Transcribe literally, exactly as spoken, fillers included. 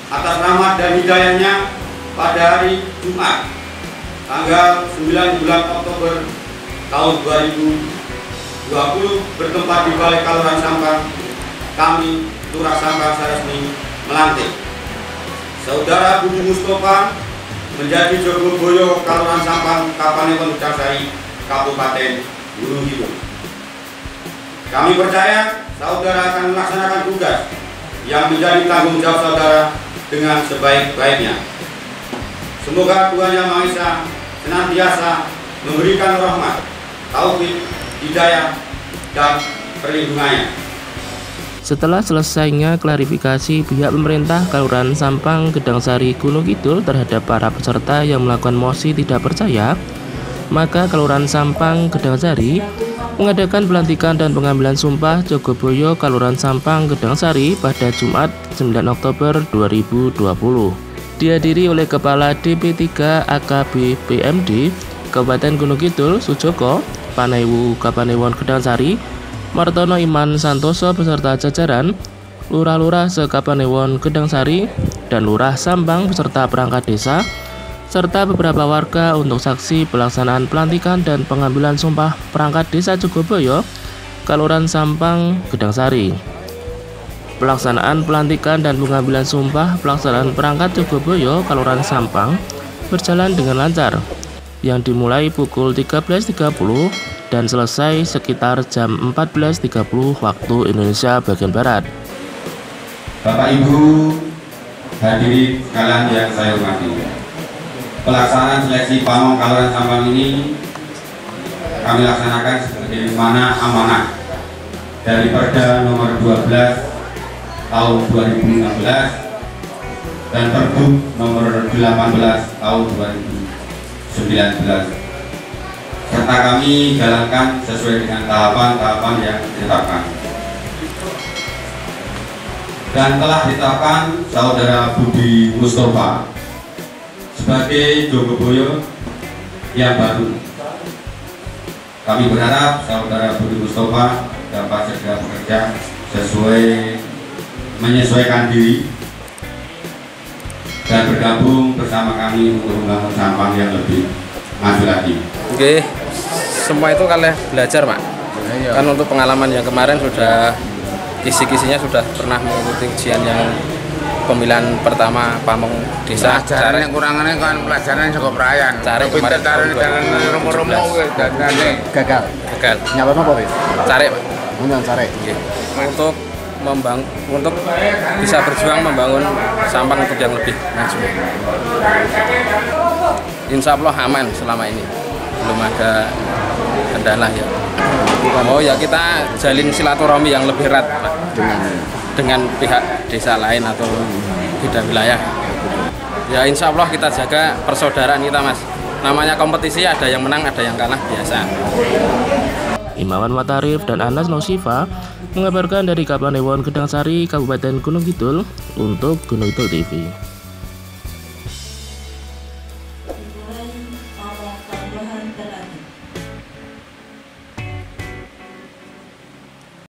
atas rahmat dan hidayahnya pada hari Jumat tanggal sembilan bulan Oktober tahun dua ribu dua puluh bertempat di Balai Kalurahan Sampang, kami Lurah Sampang resmi melantik Saudara Budi Mustofa menjadi Jogoboyo Kalurahan Sampang, Kapanewon Gedangsari, Kabupaten Gunung Kidul. Kami percaya saudara akan melaksanakan tugas yang menjadi tanggung jawab saudara dengan sebaik-baiknya. Semoga Tuhan Yang Maha Esa senantiasa memberikan rahmat, taufik, hidayah, dan perlindungannya. Setelah selesainya klarifikasi pihak pemerintah Kelurahan Sampang Gedangsari Gunung Kidul terhadap para peserta yang melakukan mosi tidak percaya, maka Kelurahan Sampang Gedangsari mengadakan pelantikan dan pengambilan sumpah Jogoboyo Kelurahan Sampang Gedangsari pada Jumat sembilan Oktober dua ribu dua puluh. Dihadiri oleh Kepala D P tiga A K B P M D Kabupaten Gunung Kidul Sujoko, Panewu Kapanewon Gedangsari, Martono Iman Santoso beserta jajaran, lurah-lurah se-Kapanewon Gedangsari, dan lurah Sampang beserta perangkat desa, serta beberapa warga untuk saksi pelaksanaan pelantikan dan pengambilan sumpah perangkat desa Jogoboyo, Kelurahan Sampang Gedangsari. Pelaksanaan pelantikan dan pengambilan sumpah pelaksanaan perangkat Jogoboyo, Kelurahan Sampang berjalan dengan lancar, yang dimulai pukul tiga belas tiga puluh dan selesai sekitar jam empat belas tiga puluh waktu Indonesia bagian Barat. Bapak Ibu hadirin sekalian yang saya hormati, pelaksanaan seleksi pamong Kelurahan Sampang ini kami laksanakan sebagaimana amanah dari Perda nomor dua belas tahun dua ribu enam belas dan Pergub nomor delapan belas tahun dua ribu sembilan belas, serta kami jalankan sesuai dengan tahapan-tahapan yang ditetapkan. Dan telah ditetapkan Saudara Budi Mustofa sebagai Jogoboyo yang baru. Kami berharap Saudara Budi Mustofa dapat segera bekerja sesuai menyesuaikan diri dan bergabung bersama kami untuk membangun Sampang yang lebih maju lagi. Oke, semua itu kalian belajar, Pak. Iya. Kan untuk pengalaman yang kemarin sudah kisi-kisinya sudah pernah mengikuti ujian yang pemilihan pertama pamong desa. Pelajaran yang kurangannya kan pelajaran cukup perayaan. Cari kemarin romo-romo gagal. Gagal. Nyalon apa, Pak? Cari, Pak. Nyalon cari. Untuk membang untuk bisa berjuang membangun Sampang untuk yang lebih maju. Insya Allah aman selama ini, belum ada kendala ya. Oh ya, kita jalin silaturahmi yang lebih erat, Pak, Dengan dengan pihak desa lain atau beda wilayah. Ya insya Allah kita jaga persaudaraan kita, Mas. Namanya kompetisi, ada yang menang, ada yang kalah, biasa. Imawan Matarif dan Anas Nosifa mengabarkan dari Kapanewon Gedangsari, Kabupaten Gunung Kidul untuk Gunung Kidul T V. Pemulai pamong Kelurahan Terlani.